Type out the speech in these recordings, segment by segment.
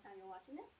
time you're watching this.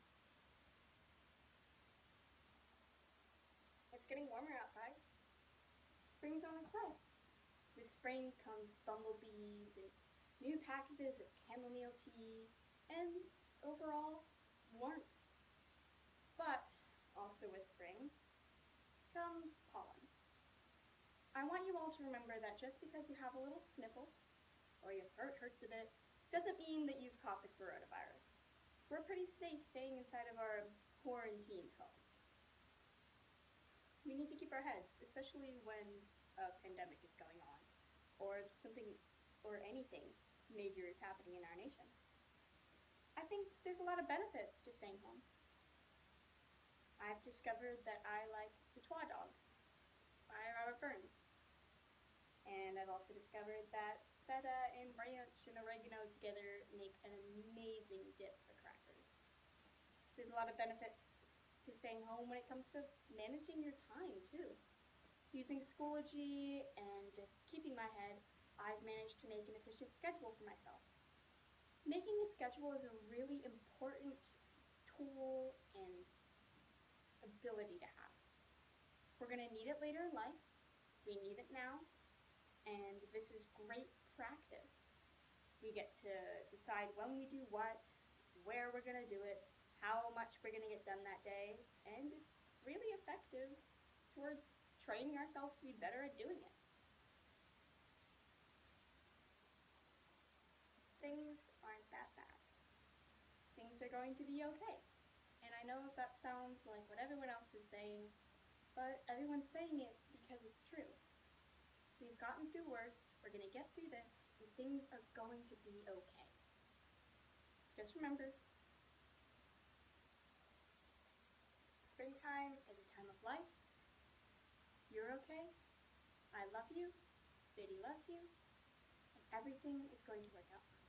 It's getting warmer outside. Spring's on its way. With spring comes bumblebees and new packages of chamomile tea and overall warmth. But also with spring comes pollen. I want you all to remember that just because you have a little sniffle or your throat hurts a bit doesn't mean that you've caught the coronavirus. We're pretty safe staying inside of our quarantined homes. We need to keep our heads, especially when a pandemic is going on or something or anything major is happening in our nation. I think there's a lot of benefits to staying home. I've discovered that I like the Twa Dogs by Robert Burns. And I've also discovered that feta and ranch and oregano together make an amazing dip for crackers. There's a lot of benefits to staying home when it comes to managing your time too. Using Schoology and just keeping my head, I've managed to make an efficient schedule for myself. Making a schedule is a really important tool and ability to have. We're going to need it later in life. We need it now. And this is great practice. We get to decide when we do what, where we're going to do it, how much we're going to get done that day, and it's really effective towards training ourselves to be better at doing it. Things aren't that bad. Things are going to be okay. And I know that sounds like what everyone else is saying, but everyone's saying it because it's true. We've gotten through worse, we're going to get through this, and things are going to be okay. Just remember, springtime is a time of life. You're okay. I love you. Biddy loves you. And everything is going to work out fine.